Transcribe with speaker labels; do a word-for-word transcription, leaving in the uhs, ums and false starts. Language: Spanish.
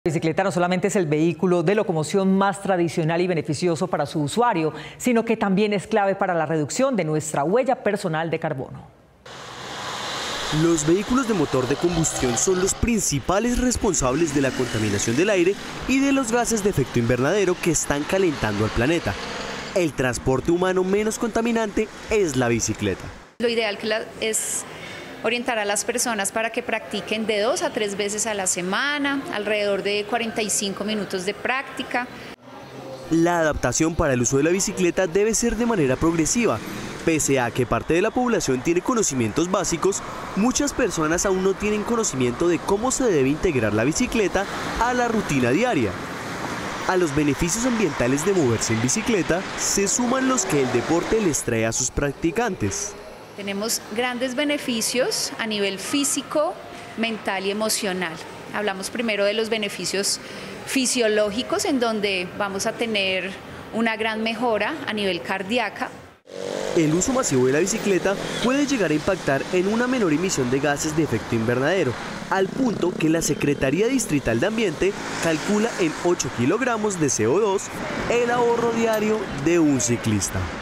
Speaker 1: La bicicleta no solamente es el vehículo de locomoción más tradicional y beneficioso para su usuario, sino que también es clave para la reducción de nuestra huella personal de carbono.
Speaker 2: Los vehículos de motor de combustión son los principales responsables de la contaminación del aire y de los gases de efecto invernadero que están calentando al planeta. El transporte humano menos contaminante es la bicicleta.
Speaker 3: Lo ideal que la, es orientar a las personas para que practiquen de dos a tres veces a la semana, alrededor de cuarenta y cinco minutos de práctica.
Speaker 2: La adaptación para el uso de la bicicleta debe ser de manera progresiva. Pese a que parte de la población tiene conocimientos básicos, muchas personas aún no tienen conocimiento de cómo se debe integrar la bicicleta a la rutina diaria. A los beneficios ambientales de moverse en bicicleta se suman los que el deporte les trae a sus practicantes.
Speaker 3: Tenemos grandes beneficios a nivel físico, mental y emocional. Hablamos primero de los beneficios fisiológicos, en donde vamos a tener una gran mejora a nivel cardíaco.
Speaker 2: El uso masivo de la bicicleta puede llegar a impactar en una menor emisión de gases de efecto invernadero, al punto que la Secretaría Distrital de Ambiente calcula en ocho kilogramos de C O dos el ahorro diario de un ciclista.